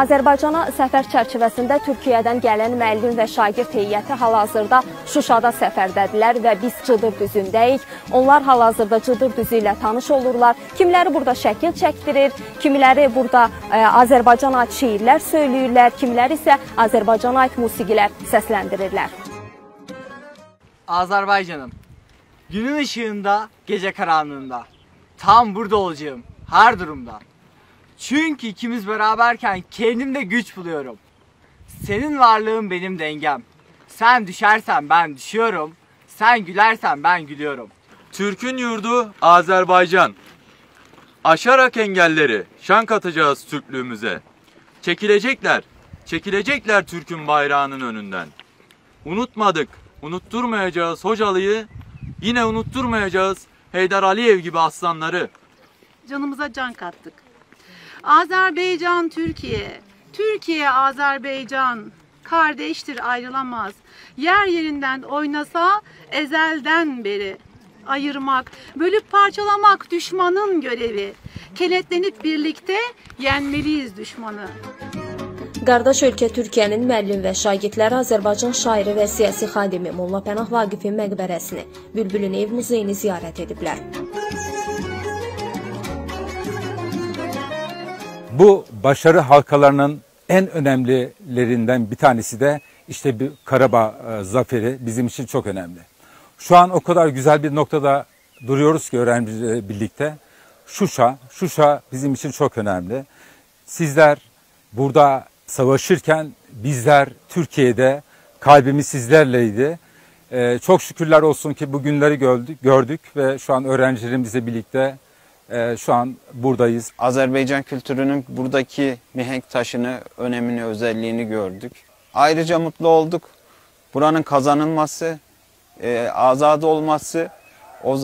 Azərbaycana səfər çərçivəsində Türkiyədən gələn müəllim və şagird heyəti hal-hazırda Şuşada səfərdədirlər və biz Cıdır düzündəyik. Onlar hal-hazırda Cıdır düzü ilə tanış olurlar. Kimiləri burada şəkil çəkdirir, kimiləri burada Azərbaycana ait şeirlər söyləyirlər, kimiləri isə Azərbaycana ait musiqilər səsləndirirlər. Azerbaycan'ım, günün ışığında, gece karanlığında, tam burada olacağım, her durumda. Çünkü ikimiz beraberken kendimde güç buluyorum. Senin varlığın benim dengem. Sen düşersen ben düşüyorum, sen gülersen ben gülüyorum. Türk'ün yurdu Azerbaycan. Aşarak engelleri şan katacağız Türklüğümüze. Çekilecekler Türk'ün bayrağının önünden. Unutmadık, unutturmayacağız Hocalı'yı, yine unutturmayacağız Heydar Aliyev gibi aslanları. Canımıza can kattık. Azerbaycan, Türkiye, Türkiye, Azerbaycan, kardeştir ayrılamaz. Yer yerinden oynasa ezelden beri. Ayırmak, bölüp parçalamak düşmanın görevi. Kenetlenip birlikte yenmeliyiz düşmanı. Qardaş ölkə Türkiyənin müəllim və şagirdləri Azərbaycan şairi və siyasi xadimi Molla Pənah Vaqifin məqbərəsini, Bülbülün ev muzeyini ziyarət ediblər. Bu başarı halkalarının en önemlilerinden bir tanesi de işte bir Karabağ zaferi bizim için çok önemli. Şu an o kadar güzel bir noktada duruyoruz ki öğrencilerle birlikte. Şuşa bizim için çok önemli. Sizler burada savaşırken bizler Türkiye'de, kalbimiz sizlerleydi. Çok şükürler olsun ki bu günleri gördük ve şu an öğrencilerimizle birlikte şu an buradayız. Azerbaycan kültürünün buradaki mihenk taşını, önemini, özelliğini gördük. Ayrıca mutlu olduk. Buranın kazanılması, azad olması, o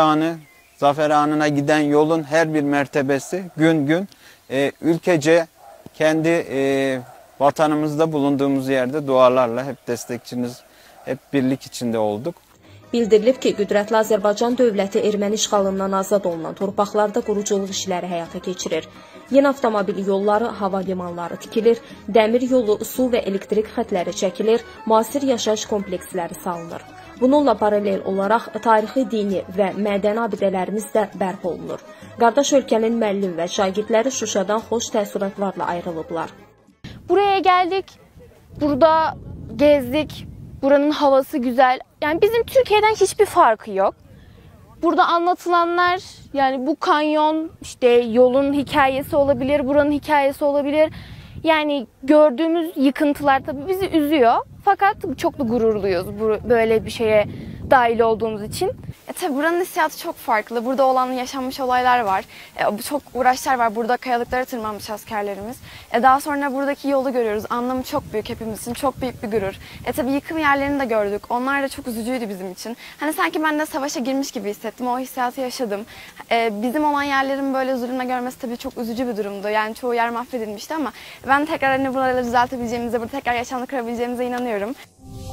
zafer anına giden yolun her bir mertebesi gün gün ülkece kendi vatanımızda bulunduğumuz yerde dualarla hep destekçiniz, hep birlik içinde olduk. Bildirilib ki, qüdrətli Azərbaycan dövləti erməni işğalından azad olunan torpaqlarda quruculuq işləri həyata keçirir. Yeni avtomobil yolları, hava limanları tikilir, dəmir yolu, su və elektrik xətləri çəkilir, müasir yaşayış kompleksləri salınır. Bununla paralel olaraq tarixi, dini və mədəni abidələrimiz də bərpa olunur. Qardaş ölkənin müəllim və şagirdləri Şuşadan xoş təəssüratlarla ayrılıblar. Buraya geldik, burada gezdik, buranın havası güzel. Yani bizim Türkiye'den hiçbir farkı yok. Burada anlatılanlar, yani bu kanyon, işte yolun hikayesi olabilir, buranın hikayesi olabilir. Yani gördüğümüz yıkıntılar tabii bizi üzüyor. Fakat çok da gururluyuz böyle bir şeye dahil olduğumuz için. Tabii buranın hissiyatı çok farklı. Burada olan yaşanmış olaylar var. Çok uğraşlar var. Burada kayalıklara tırmanmış askerlerimiz. Daha sonra buradaki yolu görüyoruz. Anlamı çok büyük hepimiz için. Çok büyük bir gurur. Tabii yıkım yerlerini de gördük. Onlar da çok üzücüydü bizim için. Hani sanki ben de savaşa girmiş gibi hissettim. O hissiyatı yaşadım. Bizim olan yerlerin böyle zulümle görmesi tabii çok üzücü bir durumdu. Yani çoğu yer mahvedilmişti ama ben tekrar hani buraları düzeltebileceğimize, burada tekrar yaşamını kurabileceğimize inanıyorum.